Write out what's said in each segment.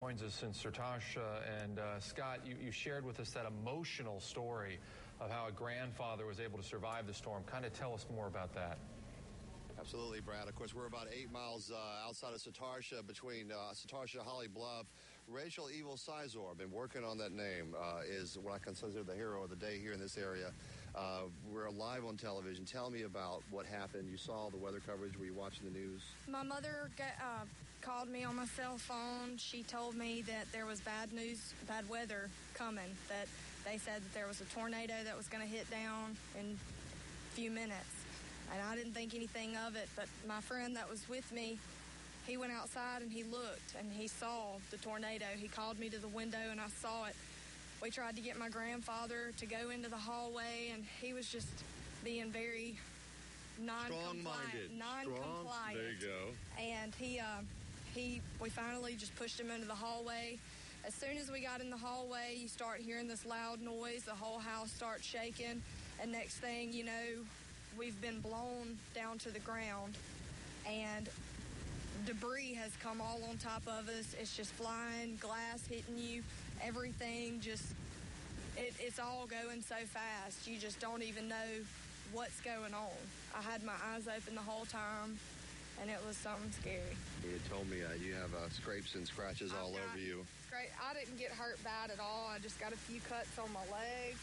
Joins us in Satartia, and Scott, you shared with us that emotional story of how a grandfather was able to survive the storm. Kind of tell us more about that. Absolutely, Brad. Of course, we're about 8 miles outside of Satartia, between Satartia and Holly Bluff. Rachel Evil Sizor, been working on that name, is what I consider the hero of the day here in this area. We're live on television. Tell me about what happened. You saw the weather coverage. Were you watching the news? My mother called me on my cell phone. She told me that there was bad weather coming, that they said that there was a tornado that was going to hit down in a few minutes. And I didn't think anything of it, but my friend that was with me, he went outside and he looked and he saw the tornado. He called me to the window and I saw it. We tried to get my grandfather to go into the hallway, and he was just being very non-compliant. There you go. And we finally just pushed him into the hallway. As soon as we got in the hallway, you start hearing this loud noise. The whole house starts shaking, and next thing you know, we've been blown down to the ground, and debris has come all on top of us. It's just flying, glass hitting you, everything just, it's all going so fast. You just don't even know what's going on. I had my eyes open the whole time, and it was something scary. You told me you have scrapes and scratches all over you. I didn't get hurt bad at all. I just got a few cuts on my legs.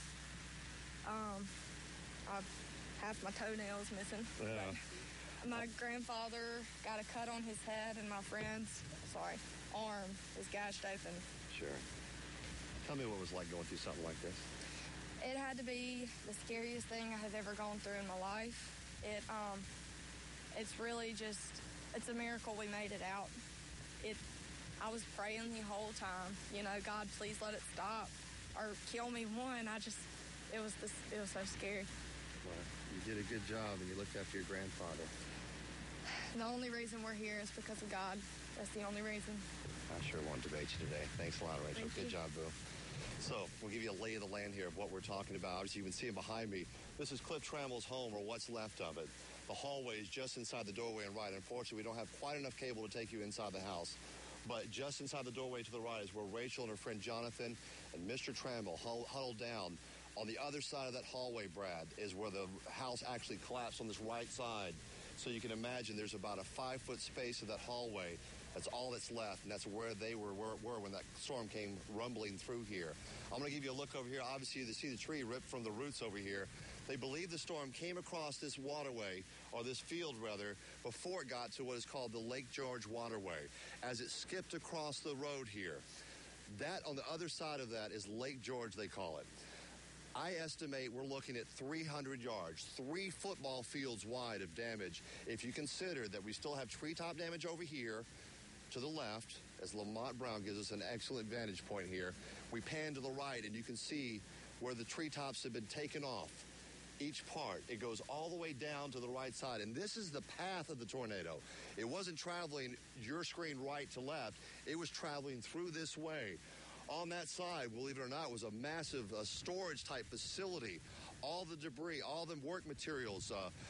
Half my toenails missing. Yeah. My grandfather got a cut on his head, and my friend's arm is gashed open. Sure. Tell me what it was like going through something like this. It had to be the scariest thing I have ever gone through in my life. It's really just, it's a miracle we made it out. I was praying the whole time, God, please let it stop or kill me. It was so scary. Well, you did a good job, and you looked after your grandfather. The only reason we're here is because of God. That's the only reason. I sure won't debate you today. Thanks a lot, Rachel. Good job, Boo. So we'll give you a lay of the land here of what we're talking about. Obviously, you can see him behind me. This is Cliff Trammell's home, or what's left of it. The hallway is just inside the doorway and right. Unfortunately, we don't have quite enough cable to take you inside the house. But just inside the doorway to the right is where Rachel and her friend Jonathan and Mr. Trammell huddled down. On the other side of that hallway, Brad, is where the house actually collapsed on this right side. So you can imagine there's about a 5-foot space of that hallway. That's all that's left, and that's where they were when that storm came rumbling through here. I'm going to give you a look over here. Obviously, you see the tree ripped from the roots over here. They believe the storm came across this waterway, or this field, rather, before it got to what is called the Lake George Waterway, as it skipped across the road here. That, on the other side of that, is Lake George, they call it. I estimate we're looking at 300 yards, 3 football fields wide of damage. If you consider that we still have treetop damage over here to the left, as Lamont Brown gives us an excellent vantage point here, we pan to the right, and you can see where the treetops have been taken off. Each part, it goes all the way down to the right side, and this is the path of the tornado. It wasn't traveling your screen right to left. It was traveling through this way. On that side, believe it or not, was a massive storage-type facility. All the debris, all the work materials,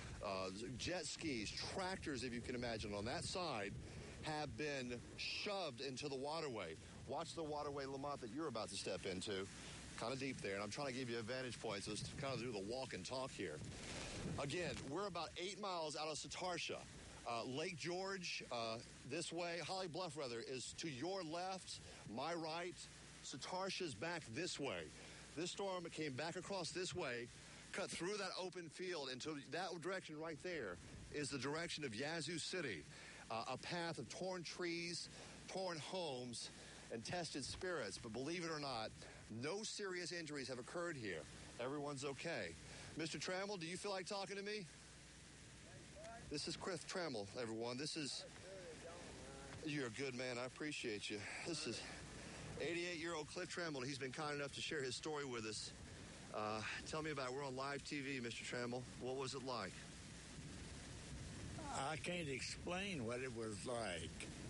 jet skis, tractors, if you can imagine, on that side have been shoved into the waterway. Watch the waterway, Lamont, that you're about to step into. Kind of deep there, and I'm trying to give you a vantage point, so let's kind of do the walk and talk here. Again, we're about 8 miles out of Satartia. Lake George, this way, Holly Bluff, rather, is to your left, my right. Satartia's back this way. This storm came back across this way, cut through that open field into that direction right there is the direction of Yazoo City, a path of torn trees, torn homes, and tested spirits. But believe it or not, no serious injuries have occurred here. Everyone's okay. Mr. Trammell, do you feel like talking to me? This is Cliff Trammell, everyone. You're a good man. I appreciate you. This is 88-year-old Cliff Trammell. He's been kind enough to share his story with us. Tell me about it. We're on live TV, Mr. Trammell. What was it like? I can't explain what it was like.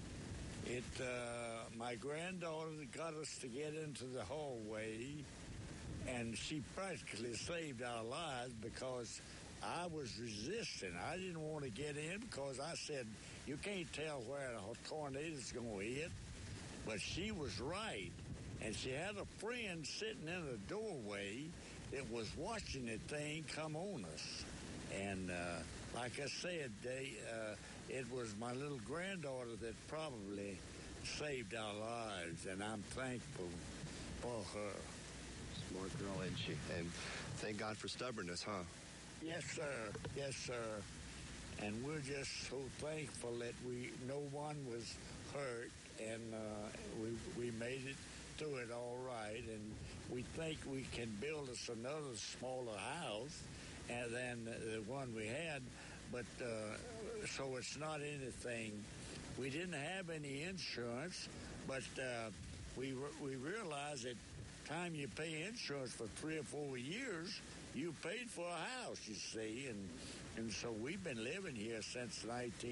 My granddaughter got us to get into the hallway, and she practically saved our lives because I was resisting. I didn't want to get in because I said, you can't tell where a tornado's going to hit. But she was right, and she had a friend sitting in the doorway that was watching the thing come on us. And like I said, it was my little granddaughter that probably saved our lives, and I'm thankful for her. Smart girl, isn't she? And thank God for stubbornness, huh? Yes, sir. Yes, sir. And we're just so thankful that no one was hurt, and we made it through it all right. And we think we can build us another smaller house than the one we had, but so it's not anything. We didn't have any insurance, but we realized that time you pay insurance for 3 or 4 years, you paid for a house, you see, and so we've been living here since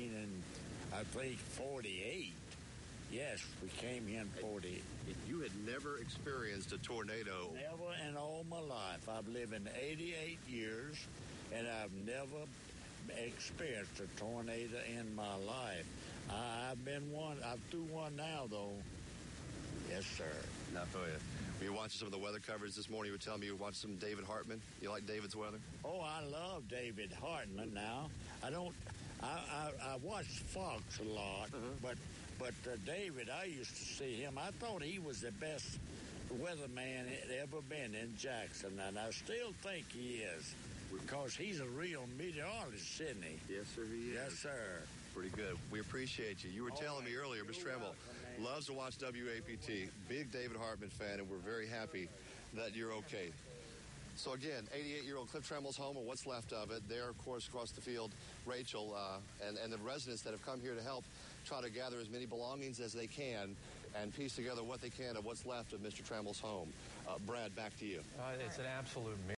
48. Yes, we came here in 48. You had never experienced a tornado. Never in all my life. I've lived in 88 years, and I've never experienced a tornado in my life. I've been one. I'm through one now, though. Yes, sir. Not for you. Were you watching some of the weather coverage this morning? You were telling me you were watching some David Hartman. You like David's weather? Oh, I love David Hartman now. I watch Fox a lot, but David, I used to see him. I thought he was the best weatherman that ever been in Jackson, and I still think he is, because he's a real meteorologist, isn't he? Yes, sir, he is. Yes, sir. Pretty good. We appreciate you. You were telling me earlier, Mr. Tremble loves to watch WAPT. Big David Hartman fan, and we're very happy that you're okay. So again, 88-year-old Cliff Tremble's home, or what's left of it. There, of course, across the field, Rachel and the residents that have come here to help try to gather as many belongings as they can and piece together what they can of what's left of Mr. Tremble's home. Brad, back to you. It's an absolute